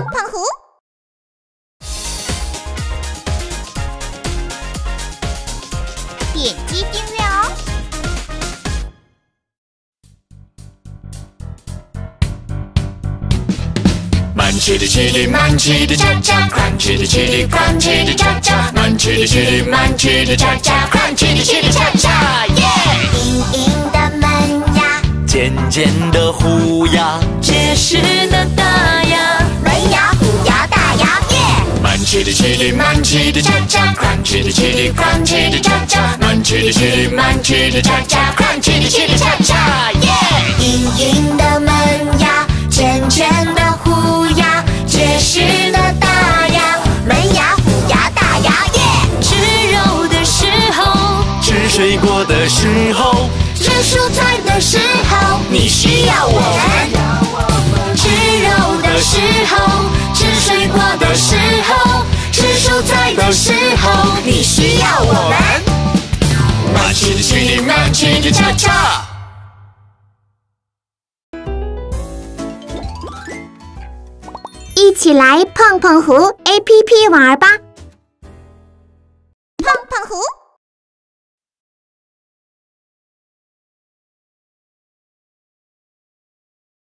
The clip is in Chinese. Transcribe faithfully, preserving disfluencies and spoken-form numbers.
碰胡。点击订阅哦。 慢起来起来，慢起来恰恰，快起来起来，快起来恰恰，慢起来起来，慢起来恰恰，快起来起来恰恰，耶！ 硬硬的门呀， 尖尖的虎呀， 结实的大呀， 门牙虎牙大牙耶！ 慢起来起来，慢起来恰恰，快起来起来，快起来恰恰，慢起来起来，慢起来恰恰，快起来起来恰恰，耶！ 硬硬的门呀，尖尖的虎呀，结实的大呀，门牙虎牙大牙耶！ 吃肉的时候， 吃水果的时候， 吃蔬菜的时候， 你需要我们；吃肉的时候，吃水果的时候，吃蔬菜的时候，你需要我们。 慢起来起来，慢起来恰恰。 一起来碰碰胡 A P P 玩吧。